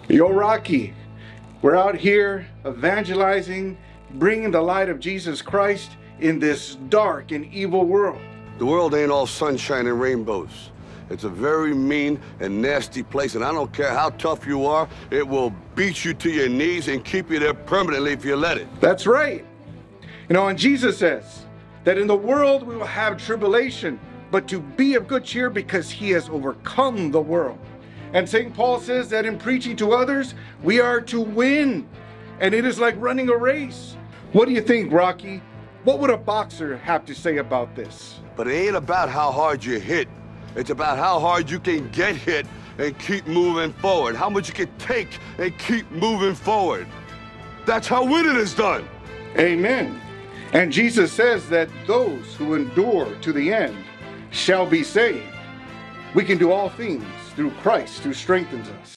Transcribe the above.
Yo, Rocky, we're out here evangelizing, bringing the light of Jesus Christ in this dark and evil world. The world ain't all sunshine and rainbows. It's a very mean and nasty place, and I don't care how tough you are, it will beat you to your knees and keep you there permanently if you let it. That's right. You know, and Jesus says that in the world we will have tribulation, but to be of good cheer because he has overcome the world. And St. Paul says that in preaching to others, we are to win. And it is like running a race. What do you think, Rocky? What would a boxer have to say about this? But it ain't about how hard you hit. It's about how hard you can get hit and keep moving forward. How much you can take and keep moving forward. That's how winning is done. Amen. And Jesus says that those who endure to the end shall be saved. We can do all things through Christ who strengthens us.